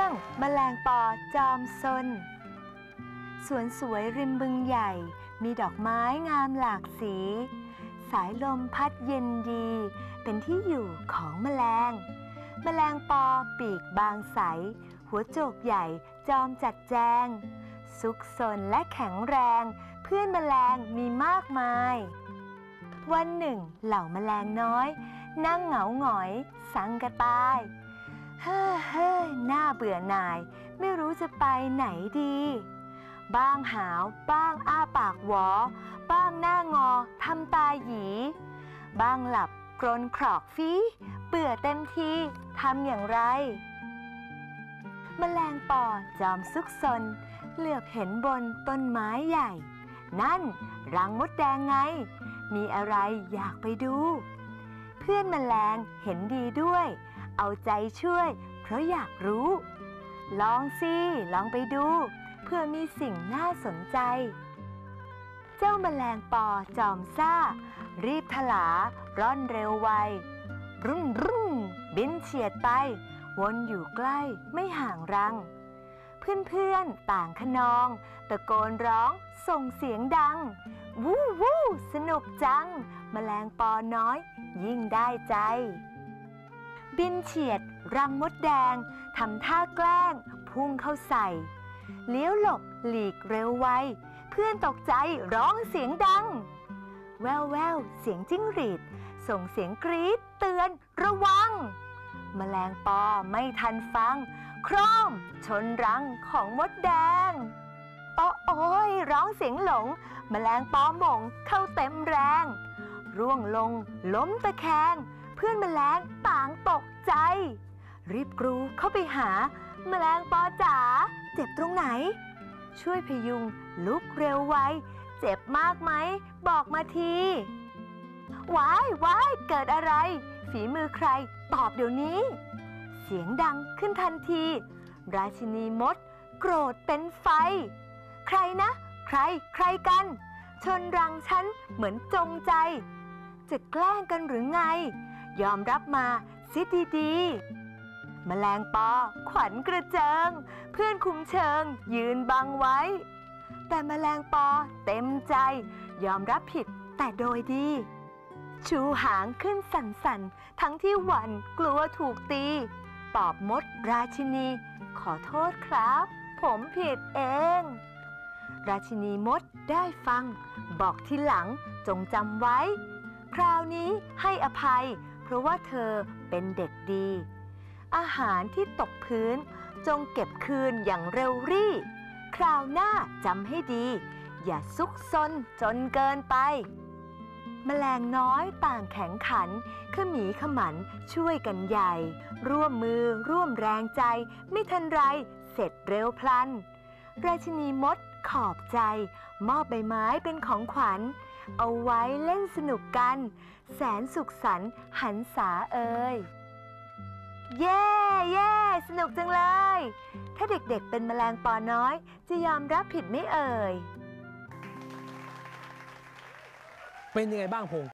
รื่องแมลงปอจอมซนสวนสวยริมบึงใหญ่มีดอกไม้งามหลากสีสายลมพัดเย็นดีเป็นที่อยู่ของแมลงปอปีกบางใสหัวโจกใหญ่จอมจัดแจงซุกซนและแข็งแรงเพื่อนแมลงมีมากมายวันหนึ่งเหล่าแมลงน้อยนั่งเหงาหงอยสังกะตายเฮ้ยน่าเบื่อหน่ายไม่รู้จะไปไหนดีบ้างหาวบ้างอ้าปากหวอบ้างหน้างอทำตาหยีบ้างหลับกรนครอกฟีเบื่อเต็มทีทำอย่างไรแมลงปอจอมซุกซนเหลือบเห็นบนต้นไม้ใหญ่นั่นรังมดแดงไงมีอะไรอยากไปดูเพื่อนแมลงเห็นดีด้วยเอาใจช่วยเพราะอยากรู้ลองสิลองไปดูเพื่อมีสิ่งน่าสนใจเจ้าแมลงปอจอมซ่ารีบถลาร่อนเร็วไวรุ่นบินเฉียดไปวนอยู่ใกล้ไม่ห่างรังเพื่อนต่างคะนองตะโกนร้องส่งเสียงดังวู้วู้สนุกจังแมลงปอน้อยยิ่งได้ใจบินเฉียดรังมดแดงทำท่าแกล้งพุ่งเข้าใส่เลี้ยวหลบหลีกเร็วไวเพื่อนตกใจร้องเสียงดังแววเสียงจิ้งหรีดส่งเสียงกรี๊ดเตือนระวังแมลงปอไม่ทันฟังโครมชนรังของมดแดงโอ้ยร้องเสียงหลงแมลงปอหม่งเข้าเต็มแรงร่วงลงล้มตะแคงเพื่อนแมลงต่างตกใจรีบกรูเข้าไปหาแมลงปอจ๋าเจ็บตรงไหนช่วยพยุงลุกเร็วไวเจ็บมากไหมบอกมาทีว้ายเกิดอะไรฝีมือใครตอบเดี๋ยวนี้เสียงดังขึ้นทันทีราชินีมดโกรธเป็นไฟใครนะใครกันชนรังฉันเหมือนจงใจจะแกล้งกันหรือไงยอมรับมาซิดีๆแมลงปอขวัญกระเจิงเพื่อนคุมเชิงยืนบังไว้แต่แมลงปอเต็มใจยอมรับผิดแต่โดยดีชูหางขึ้นสั่นทั้งที่หวั่นกลัวถูกตีตอบมดราชินีขอโทษครับผมผิดเองราชินีมดได้ฟังบอกทีหลังจงจำไว้คราวนี้ให้อภัยเพราะว่าเธอเป็นเด็กดีอาหารที่ตกพื้นจงเก็บคืนอย่างเร็วรี่คราวหน้าจำให้ดีอย่าซุกซนจนเกินไปแมลงน้อยต่างแข็งขันขมีขมันช่วยกันใหญ่ร่วมมือร่วมแรงใจไม่ทันไรเสร็จเร็วพลันราชินีมดขอบใจมอบใบไม้เป็นของขวัญเอาไว้เล่นสนุกกันแสนสุขสันต์หันษาเอ่ยเย้สนุกจังเลยถ้าเด็กๆเป็นแมลงปอน้อยจะยอมรับผิดไม่เอ่ยเป็นยังไงบ้างพงษ์